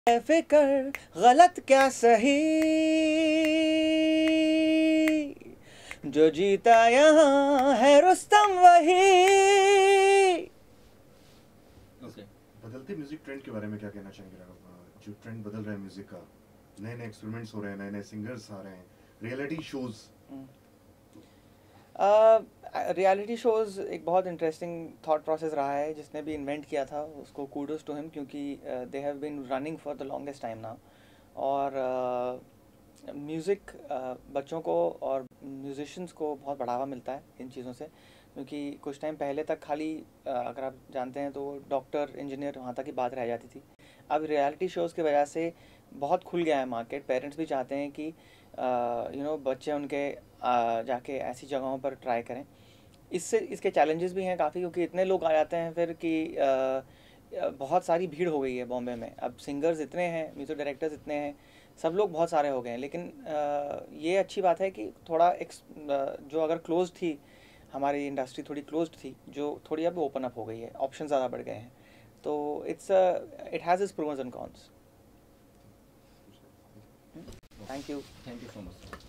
फिकर गलत क्या सही, जो जीता यहाँ है रुस्तम वही। बदलते म्यूजिक ट्रेंड के बारे में क्या कहना चाहेंगे आप? जो ट्रेंड बदल रहा है म्यूजिक का, नए नए एक्सपेरिमेंट्स हो रहे हैं, नए नए सिंगर्स आ रहे हैं, रियलिटी शोज। रियलिटी शोज़ एक बहुत इंटरेस्टिंग थॉट प्रोसेस रहा है। जिसने भी इन्वेंट किया था उसको कूडोज टू हिम, क्योंकि they have been running for the longest time now. और म्यूज़िक बच्चों को और म्यूजिशियंस को बहुत बढ़ावा मिलता है इन चीज़ों से, क्योंकि कुछ टाइम पहले तक खाली अगर आप जानते हैं तो डॉक्टर इंजीनियर वहाँ तक की बात रह जाती थी। अब रियलिटी शोज़ की वजह से बहुत खुल गया है मार्केट। पेरेंट्स भी चाहते हैं कि बच्चे उनके जाके ऐसी जगहों पर ट्राई करें। इससे इसके चैलेंजेस भी हैं काफ़ी, क्योंकि इतने लोग आ जाते हैं फिर कि बहुत सारी भीड़ हो गई है बॉम्बे में। अब सिंगर्स इतने हैं, म्यूज़िक डायरेक्टर्स इतने हैं, सब लोग बहुत सारे हो गए हैं। लेकिन ये अच्छी बात है कि थोड़ा जो अगर क्लोज थी हमारी इंडस्ट्री, थोड़ी क्लोज्ड थी, जो थोड़ी अब ओपन अप हो गई है, ऑप्शन ज़्यादा बढ़ गए हैं। तो it has its pros and cons. Thank you so much.